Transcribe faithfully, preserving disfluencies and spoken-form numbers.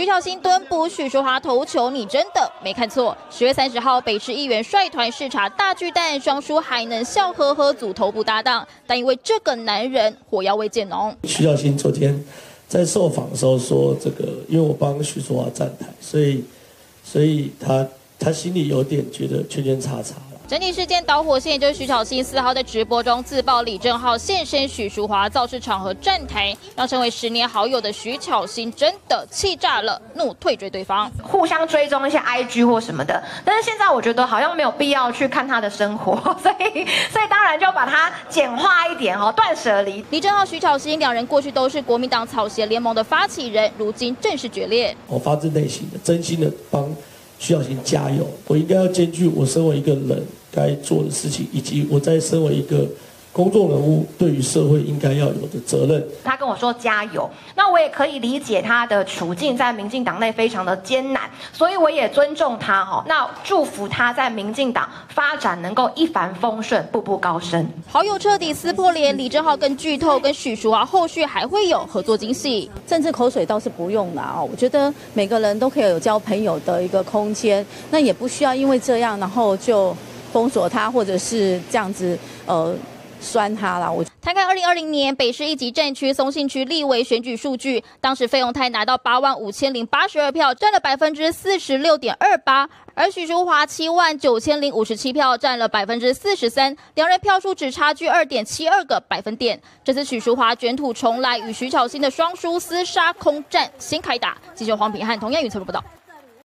徐巧芯蹲捕许淑华投球，你真的没看错。十月三十号，北市议员率团视察大巨蛋，双叔还能笑呵呵组头部搭档，但因为这个男人火药味渐浓。 徐巧芯昨天在受访的时候说，这个因为我帮许淑华站台，所以所以他他心里有点觉得圈圈叉叉。 整体事件导火线就是徐巧芯四号在直播中自曝李正浩现身许淑华造势场合站台，让身为十年好友的徐巧芯真的气炸了，怒退追对方， 互相追踪一些 I G 或什么的。但是现在我觉得好像没有必要去看他的生活，所以所以当然就把它简化一点哦，断舍离。 李正浩、徐巧芯两人过去都是国民党草协联盟的发起人，如今正式决裂。 我发自内心的、真心的帮徐巧芯加油，我应该要兼具我身为一个人 该做的事情，以及我在身为一个公众人物，对于社会应该要有的责任。 他跟我说加油，那我也可以理解他的处境，在民进党内非常的艰难，所以我也尊重他哈。那祝福他在民进党发展能够一帆风顺，步步高升。 好友彻底撕破脸，李正浩更剧透，跟许淑华后续还会有合作惊喜。 政治口水倒是不用啦哦，我觉得每个人都可以有交朋友的一个空间，那也不需要因为这样然后就 封锁他，或者是这样子，呃，酸他啦。我摊开二零二零年北市一级战区松信区立委选举数据，当时费鸿泰拿到八万五千零八十二票，占了百分之四十六点二八，而许淑华七万九千零五十七票，占了百分之四十三，两人票数只差距二点七二个百分点。这次许淑华卷土重来，与徐巧芯的双输厮杀空战先开打。记者黄品汉同样预测报道。